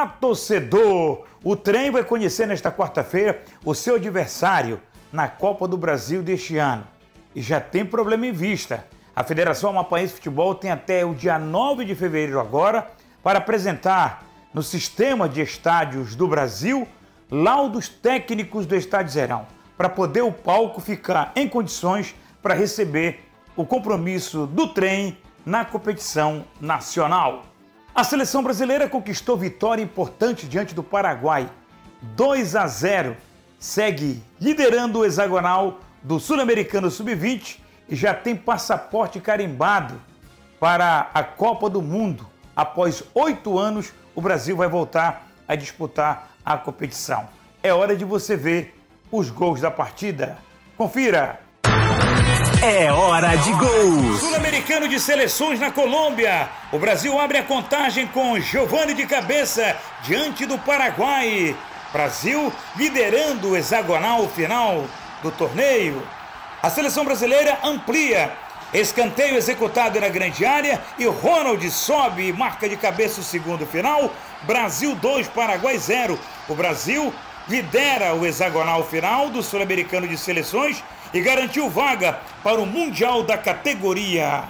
Olá, torcedor! O trem vai conhecer nesta quarta-feira o seu adversário na Copa do Brasil deste ano. E já tem problema em vista. A Federação Amapaense de Futebol tem até o dia 9 de fevereiro agora para apresentar no sistema de estádios do Brasil laudos técnicos do Estádio Zerão, para poder o palco ficar em condições para receber o compromisso do trem na competição nacional. A seleção brasileira conquistou vitória importante diante do Paraguai, 2-0, segue liderando o hexagonal do Sul-Americano Sub-20 e já tem passaporte carimbado para a Copa do Mundo. Após 8 anos, o Brasil vai voltar a disputar a competição. É hora de você ver os gols da partida. Confira! É hora de gols! Sul-Americano de seleções na Colômbia. O Brasil abre a contagem com Giovani de cabeça diante do Paraguai. Brasil liderando o hexagonal final do torneio. A seleção brasileira amplia. Escanteio executado na grande área e Ronald sobe e marca de cabeça o segundo final. Brasil 2, Paraguai 0. O Brasil lidera o hexagonal final do Sul-Americano de seleções e garantiu vaga para o Mundial da categoria.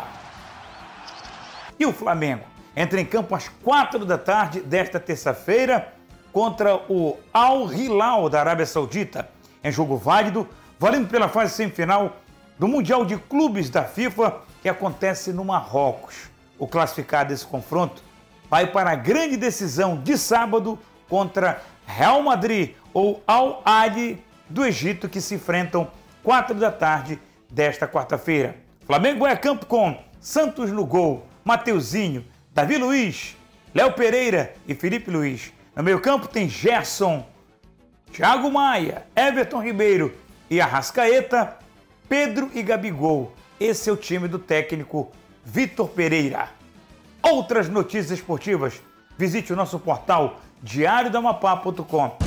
E o Flamengo entra em campo às 4 da tarde desta terça-feira contra o Al Hilal da Arábia Saudita, em jogo válido, valendo pela fase semifinal do Mundial de Clubes da FIFA, que acontece no Marrocos. O classificado desse confronto vai para a grande decisão de sábado contra Real Madrid ou Al Ahly do Egito, que se enfrentam 4 da tarde desta quarta-feira. Flamengo vai a campo com Santos no gol, Mateuzinho, Davi Luiz, Léo Pereira e Felipe Luiz. No meio-campo tem Gerson, Thiago Maia, Everton Ribeiro e Arrascaeta, Pedro e Gabigol. Esse é o time do técnico Vitor Pereira. Outras notícias esportivas, visite o nosso portal diariodamapá.com.